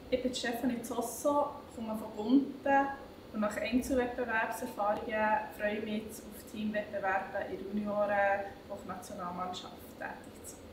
Ich bin Stefanie Zosso, komme von Gunten und nach Einzelwettbewerbserfahrungen freue ich mich jetzt auf Teamwettbewerbe in der Junioren-Hochnationalmannschaft tätig zu sein.